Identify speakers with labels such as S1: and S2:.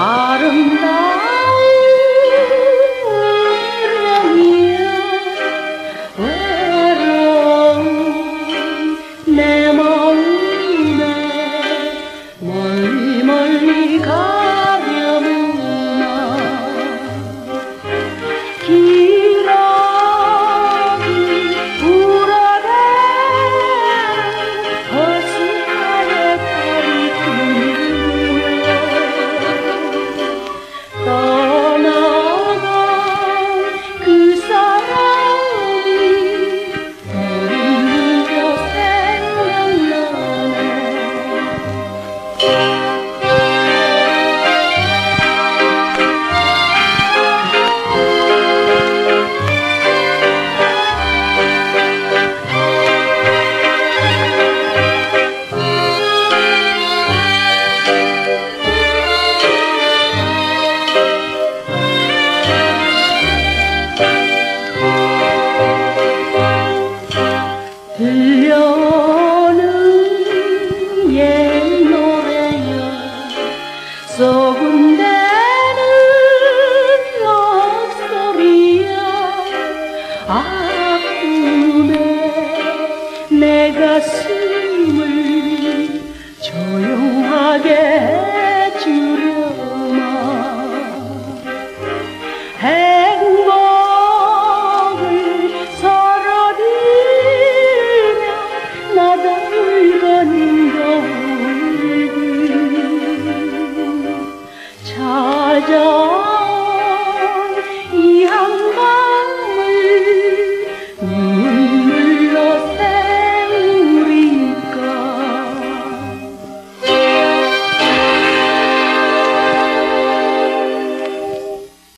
S1: 아름다운 미래이여 외로운 내 마음에 멀리 멀리 가려무나 기러기 울어대는 허스하게 달이 푸르며 떠나간 그 사람이 눈물로 생각나네. 들려오는 옛 노래여 소근대는 목소리여 아픔에 내 가슴을 조용하게 해주려마. 행복을 서로 빌며 나도 울건 울고 찾아